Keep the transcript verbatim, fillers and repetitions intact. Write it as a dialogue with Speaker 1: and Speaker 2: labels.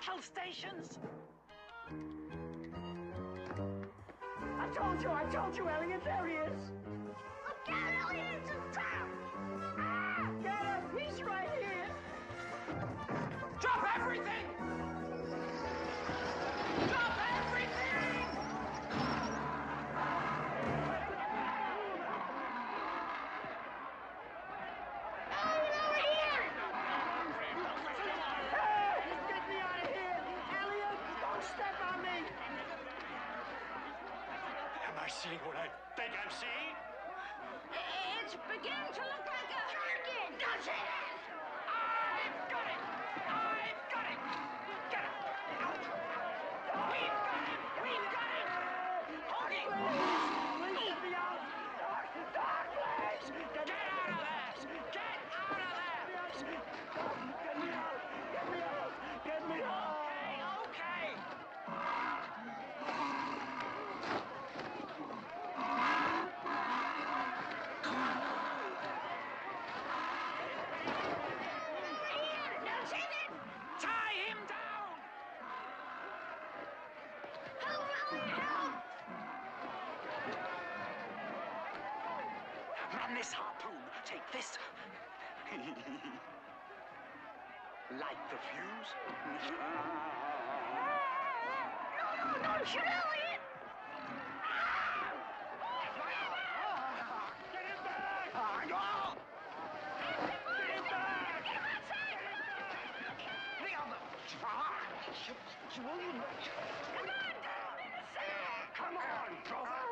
Speaker 1: battle stations?
Speaker 2: I told you, I told you, Elliot, there he is.
Speaker 3: Look out, Elliot, it's a trap!
Speaker 2: Ah, get him, he's right here.
Speaker 1: Drop everything! Drop everything!
Speaker 3: Elliot, over here!
Speaker 2: Hey, get me out of here. Elliot, don't step on me.
Speaker 1: Am I seeing what I think I'm seeing?
Speaker 3: It's beginning to look like a dragon, does it?
Speaker 1: I've got it! I've got it! Get him! Out! We've got him! We've got him! Hold it!
Speaker 2: Please let me out. Doc, Doc, please. Get
Speaker 1: Get out of there! Get out of there!
Speaker 2: Get me out. Get me out. Get me out.
Speaker 1: Okay, okay!
Speaker 3: Here, now see it?
Speaker 1: Tie him down!
Speaker 3: Help, Elliot, help!
Speaker 1: Man this harpoon. Take this. Light the fuse.
Speaker 3: No, no, don't shoot Elliot!
Speaker 1: Get him back! Ah, no!
Speaker 3: Get him
Speaker 1: back!
Speaker 3: Get him outside!
Speaker 1: The other.
Speaker 2: William.
Speaker 3: Come on, down inside!
Speaker 1: Come on, brother!